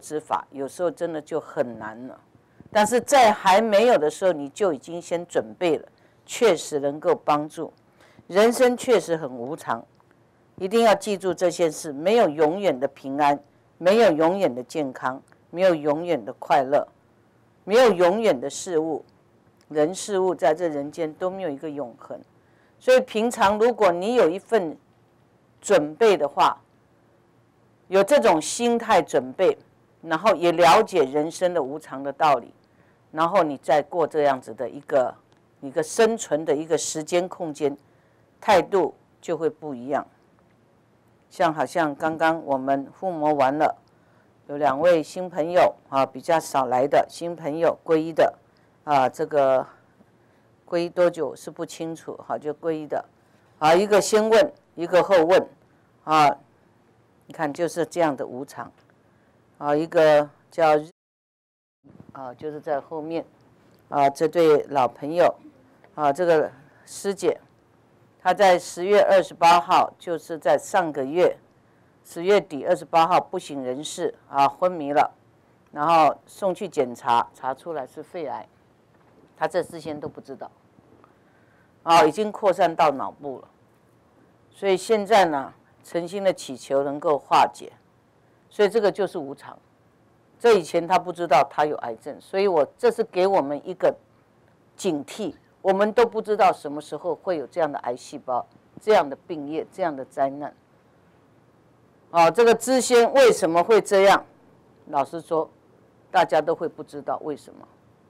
之法，有时候真的就很难了。但是在还没有的时候，你就已经先准备了，确实能够帮助。人生确实很无常，一定要记住这件事：没有永远的平安，没有永远的健康，没有永远的快乐，没有永远的事物，人事物在这人间都没有一个永恒。所以平常如果你有一份准备的话，有这种心态准备，然后也了解人生的无常的道理，然后你再过这样子的一个生存的一个时间空间，态度就会不一样。好像刚刚我们附魔完了，有2位新朋友啊，比较少来的新朋友皈依的啊，这个皈依多久是不清楚，好就皈依的啊，一个先问，一个后问啊。你看就是这样的无常啊，一个叫就是在后面啊，这对老朋友啊，这个师姐，她在10月28号，就是在上个月10月底28号不省人事啊，昏迷了，然后送去检查，查出来是肺癌，她这事先都不知道啊，已经扩散到脑部了，所以现在呢，诚心的祈求能够化解，所以这个就是无常。这以前他不知道他有癌症，所以这是给我们一个警惕，我们都不知道什么时候会有这样的癌细胞、这样的病业、这样的灾难。这个知先为什么会这样？老实说，大家都会不知道为什么。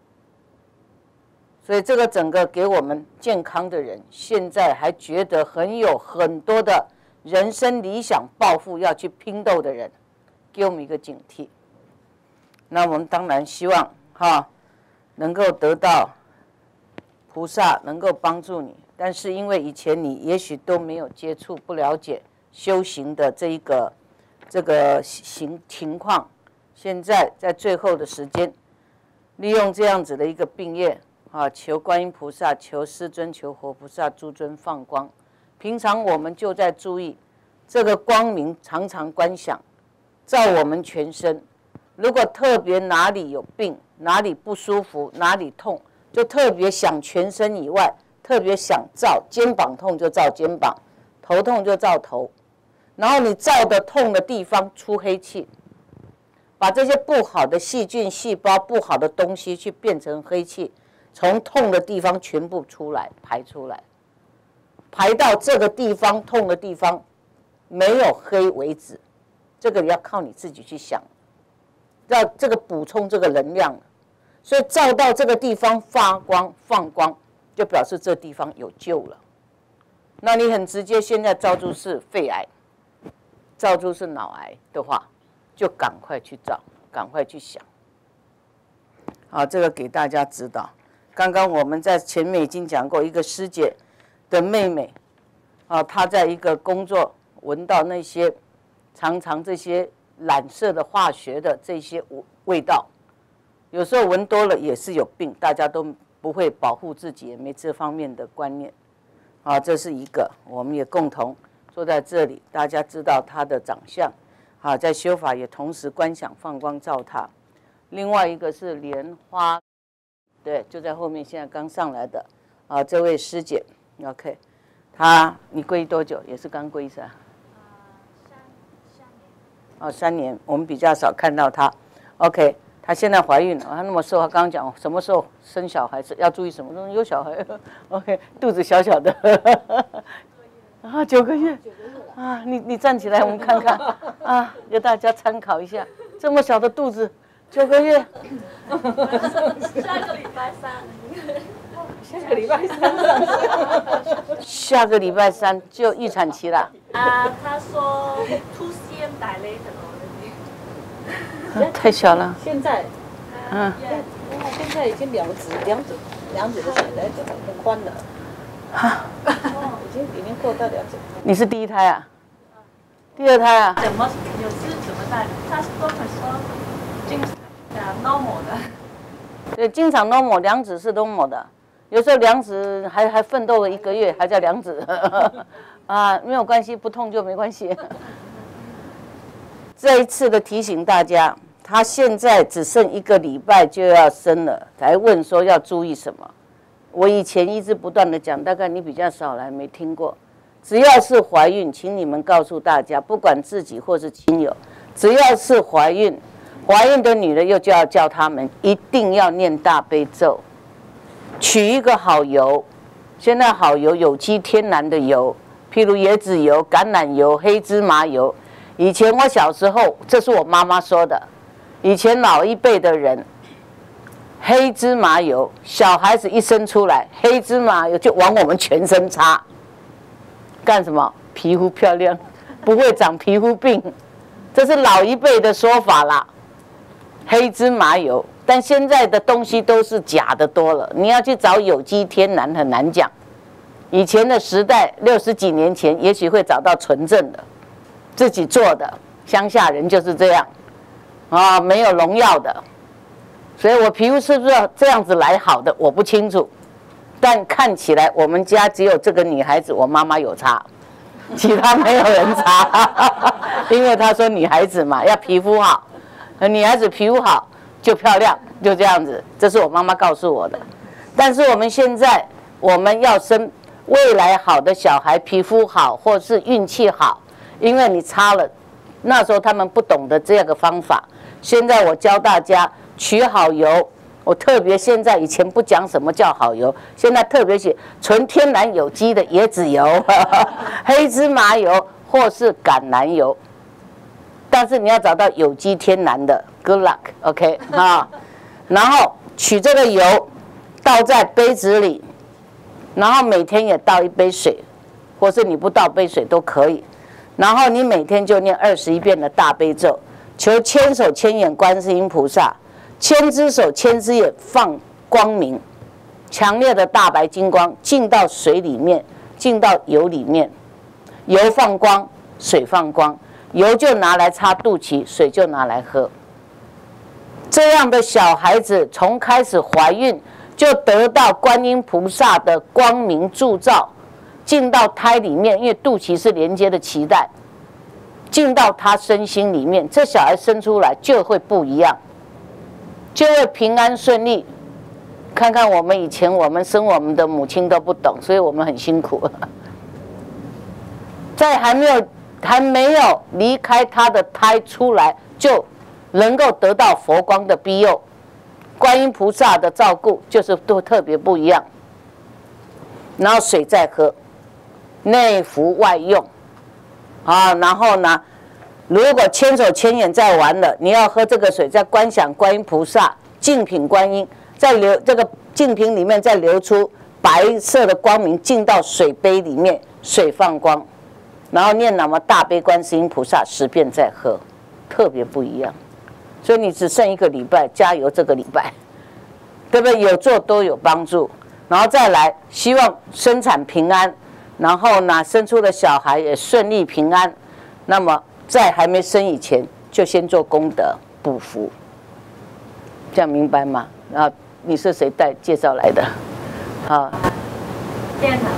所以这个整个给我们健康的人，现在还觉得有很多的人生理想抱负要去拼斗的人，给我们一个警惕。那我们当然希望能够得到菩萨能够帮助你，但是因为以前你也许都没有接触，不了解修行的这个情况，现在在最后的时间，利用这样子的一个病业求观音菩萨、求师尊、求活菩萨诸尊放光。平常我们就在注意这个光明，常常观想照我们全身。如果特别哪里有病，哪里不舒服，哪里痛，就特别想全身以外，特别想照肩膀痛就照肩膀，头痛就照头，然后你照的痛的地方出黑气，把这些不好的细菌、细胞、不好的东西去变成黑气，从痛的地方全部出来排出来。排到这个地方痛的地方没有黑为止，这个你要靠你自己去想，要这个补充这个能量，所以照到这个地方发光放光，就表示这地方有救了。那你很直接，现在照出是肺癌，照出是脑癌的话，就赶快去照，赶快去想。好，这个给大家指导。刚刚我们在前面已经讲过，一个师姐的妹妹她在一个工作闻到那些常常这些染色的化学的这些味道，有时候闻多了也是有病，大家都不会保护自己，也没这方面的观念这是一个，我们也共同坐在这里，大家知道她的长相在修法也同时观想放光照她。另外一个是莲花，对，就在后面，现在刚上来的这位师姐 ，OK， 你皈依多久？也是刚皈依是吧？3年，我们比较少看到她。OK， 她现在怀孕了，她那么瘦，她刚刚讲什么时候生小孩子要注意什么东西？有小孩 ，OK， 肚子小小的，9个月你站起来，我们看看给大家参考一下，这么小的肚子，9个月。 下个礼拜三， 下个礼拜三就预产期了。 他说2 cm dilated 太小了。 现在，现在已经两指的血来很宽了。已经够到2指。 你是第一胎啊？第2胎啊？ 怎么带？他说经normal 的。 对，经常 normal， 2指是 normal 的。有时候2指还奋斗了1个月，还叫2指没有关系，不痛就没关系。这一次的提醒大家， 他现在只剩1个礼拜就要生了，才问说要注意什么。我以前一直不断的讲，大概你比较少来没听过。只要是怀孕，请你们告诉大家，不管自己或是亲友，只要是怀孕的女的，又就要叫他们一定要念大悲咒，取一个好油。现在好油有机天然的油，譬如椰子油、橄榄油、黑芝麻油。以前我小时候，这是我妈妈说的，以前老一辈的人，黑芝麻油，小孩子一生出来，黑芝麻油就往我们全身擦，干什么？皮肤漂亮，不会长皮肤病，这是老一辈的说法啦。黑芝麻油，但现在的东西都是假的多了，你要去找有机天然很难讲。以前的时代，60几年前，也许会找到纯正的，自己做的，乡下人就是这样，啊，没有农药的。所以我皮肤是不是这样子来好的，我不清楚，但看起来我们家只有这个女孩子，我妈妈有擦，其他没有人擦，因为她说女孩子嘛要皮肤好，女孩子皮肤好就漂亮，就这样子，这是我妈妈告诉我的。但是我们现在我们要生未来好的小孩，皮肤好或是运气好，因为你擦了，那时候他们不懂得这个方法，现在我教大家取好油。我特别现在以前不讲什么叫好油，现在特别写纯天然有机的椰子油、黑芝麻油或是橄榄油，但是你要找到有机天然的 ，good luck，OK 啊。然后取这个油倒在杯子里，然后每天也倒1杯水，或是你不倒杯水都可以。然后你每天就念21遍的大悲咒，求千手千眼观世音菩萨。千只手千只眼放光明，强烈的大白金光进到水里面，进到油里面，油放光，水放光，油就拿来擦肚脐，水就拿来喝。这样的小孩子从开始怀孕就得到观音菩萨的光明铸造，进到胎里面，因为肚脐是连接的脐带，进到他身心里面，这小孩生出来就会不一样。就会平安顺利。看看我们以前，我们生我们的母亲都不懂，所以我们很辛苦。在还没有离开他的胎出来，就能够得到佛光的庇佑，观音菩萨的照顾，就是都特别不一样。然后水再喝，内服外用，啊，然后呢？如果千手千眼在玩了，你要喝这个水，再观想观音菩萨净品观音，再流这个净瓶里面再流出白色的光明进到水杯里面，水放光，然后念南无大悲观世音菩萨10遍再喝，特别不一样。所以你只剩1个礼拜，加油这个礼拜，对不对？有做都有帮助。然后再来，希望生产平安，然后呢，生出的小孩也顺利平安。那么在还没生以前，就先做功德补福，这样明白吗？然后你是谁介绍来的？啊， 电脑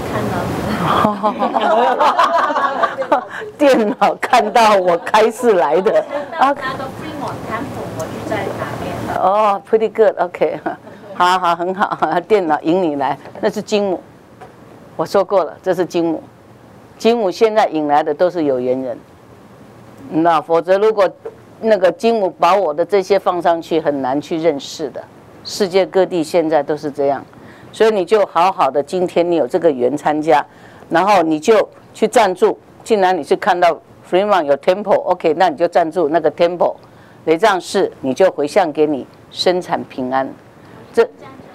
看到， 电脑看到我开示来的。 啊，那个 Fremont Temple 我就在哪边。 哦 ，pretty good，OK， 好好很好，电脑引你来，那是金母，我说过了，这是金母，金母现在引来的都是有缘人。那否则，如果那个金母把我的这些放上去，很难去认识的。世界各地现在都是这样，所以你就好好的，今天你有这个缘参加，然后你就去赞助。既然你是看到 Fremont 有 Temple，OK， 那你就赞助那个 Temple， 雷藏寺，你就回向给你生产平安。这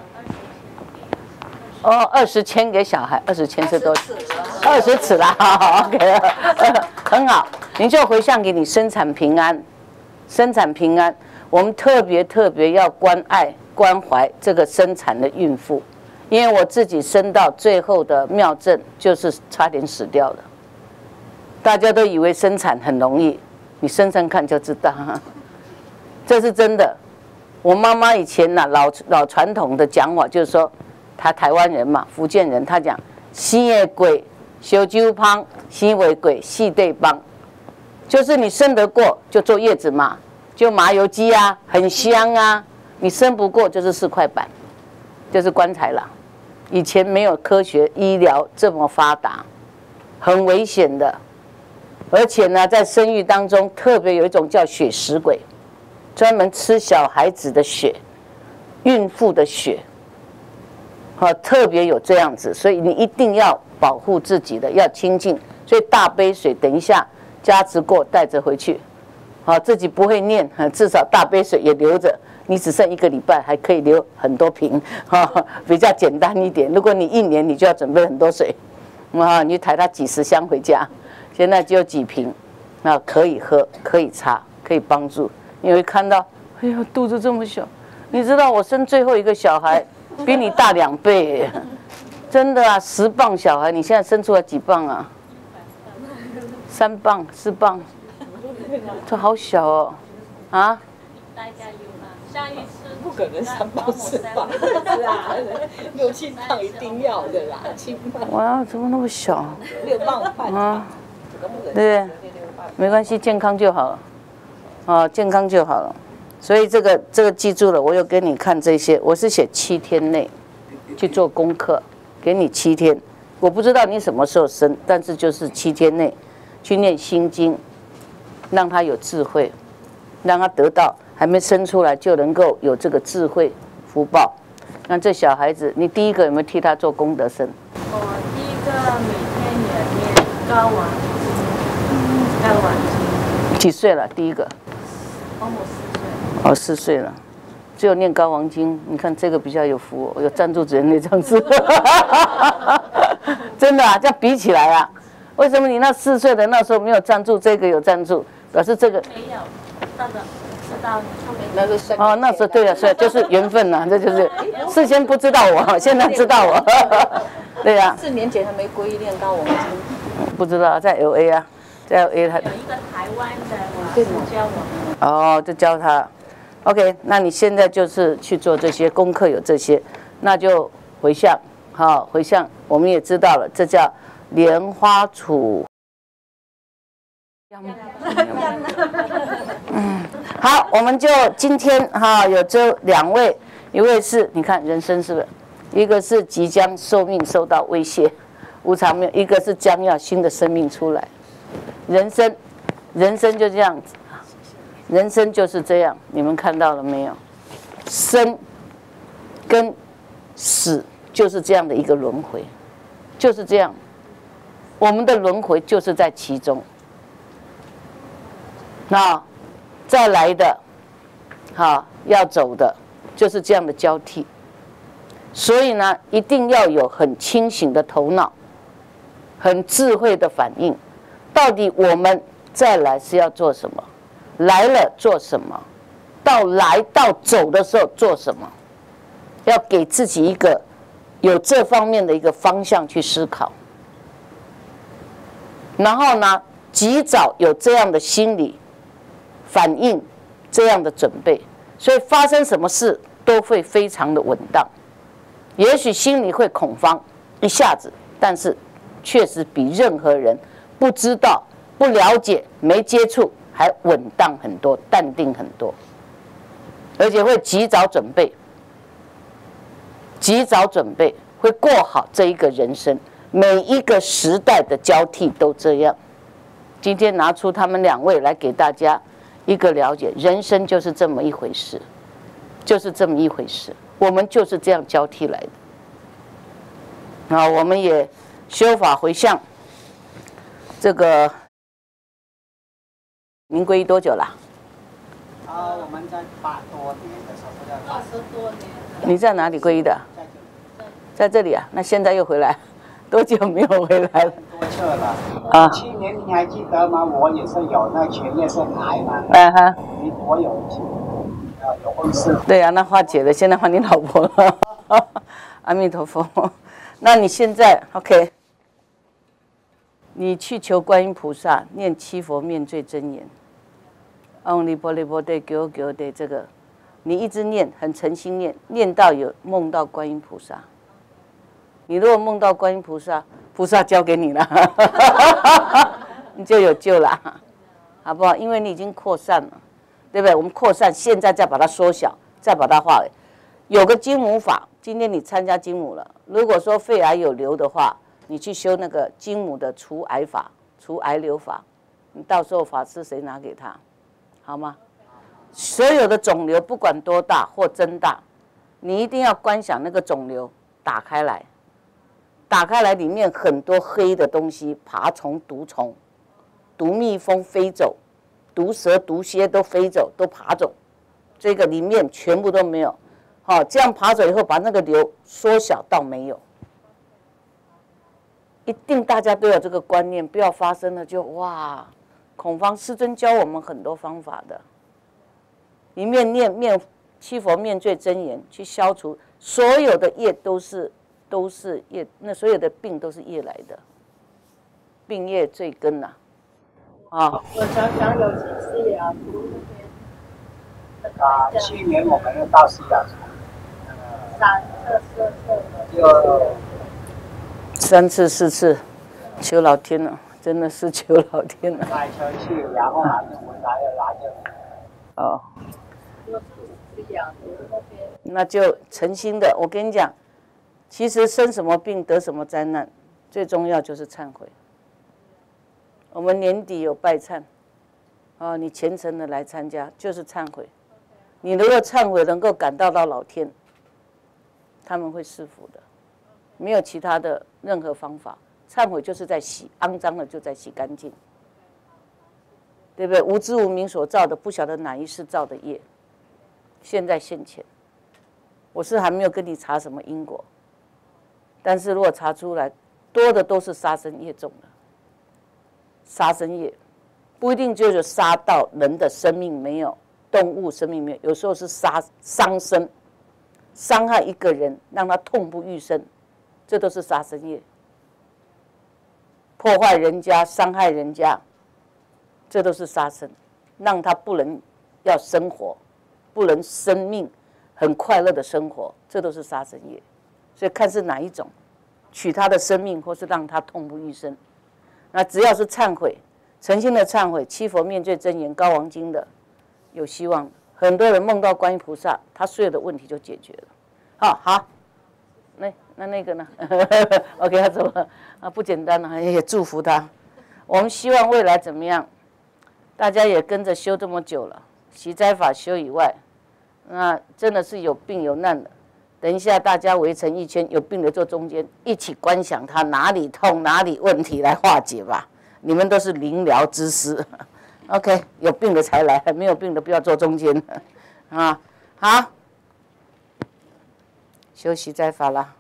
20千给小孩，20千是多？20尺啦，好 ，OK， 很好。您就回向给你生产平安，生产平安。我们特别要关爱关怀这个生产的孕妇，因为我自己生到最后的妙症就是差点死掉了。大家都以为生产很容易，你生生看就知道，这是真的。我妈妈以前呢，老传统的讲法就是说，她台湾人嘛，福建人，她讲生的鬼烧酒芳，生为鬼四对帮。就是你生得过就坐月子嘛， 就麻油鸡啊，很香啊。你生不过就是4块板，就是棺材啦。以前没有科学医疗这么发达，很危险的。而且呢，在生育当中，特别有一种叫血食鬼，专门吃小孩子的血，孕妇的血，特别有这样子，所以你一定要保护自己的，要清净。所以大杯水，等一下加持过带着回去，自己不会念，至少大杯水也留着。你只剩1个礼拜，还可以留很多瓶，比较简单一点。如果你1年，你就要准备很多水，你抬它几10箱回家。现在只有几瓶，那可以喝，可以擦，可以帮助。你会看到，哎呦，肚子这么小，你知道我生最后一个小孩比你大2倍，真的啊，10磅小孩，你现在生出来几磅啊？3磅、4磅，这好小哦，啊？ 大家有啦，下一次不可能3磅4磅，是啊，6、7磅一定要的啦，7磅。 哇，怎么那么小 ？6磅半啊？对不对？没关系，健康就好了，健康就好了。所以这个记住了，我有给你看这些，我是写7天内去做功课，给你7天。我不知道你什么时候生，但是就是7天内去念心经，让他有智慧，让他得到还没生出来就能够有这个智慧福报。那这小孩子，你第一个有没有替他做功德生？ 我第一个每天也念高王经，高王经。 几岁了？第一个？ 我4岁。 哦，4岁了，只有念高王经。你看这个比较有福哦，有赞助人那张字，真的啊，这样比起来啊，为什么你那4岁的那时候没有赞助，这个有赞助，表示这个没有，那个知道那是哦，那时候对了，所以就是缘分呐，这就是事先不知道我，现在知道我，对呀。 4年前还没皈依念高王经， 不知道在 LA 啊，在 LA 他有一个台湾的老师教我们。 哦，就教他。OK， 那你现在就是去做这些功课，有这些，那就回向，好，回向我们也知道了，这叫莲花杵。好，我们就今天有这2位，一位是你看人生是不是？一个是即将寿命受到威胁，无常命；一个是将要新的生命出来。人生就这样子。人生就是这样，你们看到了没有？生跟死就是这样的一个轮回，就是这样。我们的轮回就是在其中。那再来的，要走的，就是这样的交替。所以呢，一定要有很清醒的头脑，很智慧的反应。到底我们再来是要做什么？来了做什么？到走的时候做什么？要给自己一个有这方面的一个方向去思考。然后呢，及早有这样的心理反应，这样的准备，所以发生什么事都会非常的稳当。也许心里会恐慌一下子，但是确实比任何人不知道、不了解、没接触还稳当很多，淡定很多，而且会及早准备，会过好这一个人生。每一个时代的交替都这样。今天拿出他们2位来给大家一个了解，人生就是这么一回事，就是这么一回事。我们就是这样交替来的。我们也修法回向。这个您皈依多久了？ 我们在8多年的时候要 20多年。 你在哪里皈依的？在这里啊。那现在又回来，多久没有回来了？ 多次了。去年你还记得吗？我也是有那前列腺癌嘛。我有婚事。 对啊，那化解了，现在换你老婆了。阿弥陀佛。那你现在 OK？ 你去求观音菩萨，念七佛灭罪真言。唵哩波哩波得给的这个，你一直念，很诚心念，念到有梦到观音菩萨。你如果梦到观音菩萨，菩萨交给你了，你就有救了，好不好？因为你已经扩散了。 对不对？我们扩散，现在再把它缩小，再把它化为，有个金母法。今天你参加金母了，如果说肺癌有瘤的话，你去修那个金母的除癌法、除癌瘤法，你到时候法师谁拿给他，好吗？所有的肿瘤不管多大或增大，你一定要观想那个肿瘤打开来，打开来里面很多黑的东西，爬虫、毒虫、毒蜜蜂飞走，毒蛇、毒蝎都飞走，都爬走，这个里面全部都没有。好，这样爬走以后，把那个瘤缩小到没有。一定大家都有这个观念，不要发生了就哇，孔方师尊教我们很多方法的，一面念七佛灭罪真言，去消除所有的业，都是业，那所有的病都是业来的，病业罪根呐。啊， 我常常有去西雅图那边。 去年我们又到西雅图。 3次4次，求老天了，真的是求老天了。 开车去，然后拿着回来又拿着。 哦。那就诚心的，我跟你讲，其实生什么病得什么灾难，最重要就是忏悔。我们年底有拜忏，啊，你虔诚的来参加，就是忏悔。你如果忏悔能够感到老天，他们会赐福的，没有其他的任何方法。忏悔就是在洗，肮脏的就在洗干净，对不对？无知无明所造的，不晓得哪一世造的业，现在现前。我是还没有跟你查什么因果，但是如果查出来，多的都是杀生业重的。杀生业不一定就是杀到人的生命没有，动物生命没有，有时候是伤生。伤害一个人，让他痛不欲生，这都是杀生业。破坏人家、伤害人家，这都是杀生，让他不能要生活，不能生命很快乐的生活，这都是杀生业。所以看是哪一种，取他的生命，或是让他痛不欲生。那只要是忏悔，诚心的忏悔，七佛灭罪真言、高王经的，有希望的。很多人梦到观音菩萨，他所有的问题就解决了。好，那个呢？OK， 他怎么啊？不简单了，也祝福他。我们希望未来怎么样？大家也跟着修这么久了，习斋法修以外，那真的是有病有难的。等一下大家围成一圈，有病的坐中间，一起观想他哪里痛哪里问题来化解吧。你们都是临疗之师。OK， 有病的才来，没有病的不要坐中间啊。好，休息再法了。